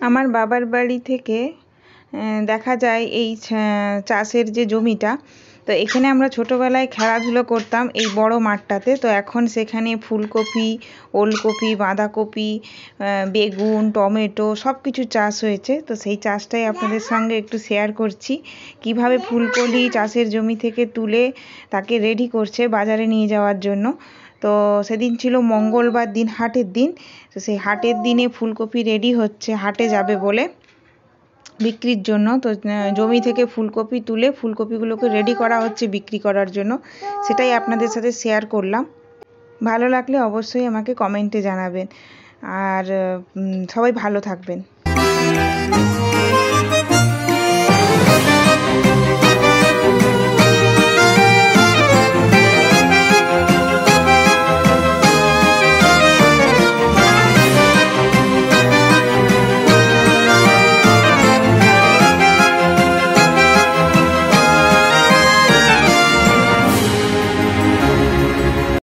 আমার বাবার বাড়ি থেকে দেখা যায় এই চাষের যে জমিটা, তো এখানে আমরা ছোটোবেলায় খেলাধুলো করতাম এই বড় মাঠটাতে। তো এখন সেখানে ফুলকপি, ওলকপি, বাঁধাকপি, বেগুন, টমেটো সব কিছু চাষ হয়েছে। তো সেই চাষটাই আপনাদের সঙ্গে একটু শেয়ার করছি, কিভাবে ফুলকপি চাষের জমি থেকে তুলে তাকে রেডি করছে বাজারে নিয়ে যাওয়ার জন্য। তো সেদিন ছিল মঙ্গলবার দিন, হাটের দিন। তো সেই হাটের দিনে ফুলকপি রেডি হচ্ছে হাটে যাবে বলে বিক্রির জন্য। তো জমি থেকে ফুলকপি তুলে ফুলকপিগুলোকে রেডি করা হচ্ছে বিক্রি করার জন্য, সেটাই আপনাদের সাথে শেয়ার করলাম। ভালো লাগলে অবশ্যই আমাকে কমেন্টে জানাবেন, আর সবাই ভালো থাকবেন।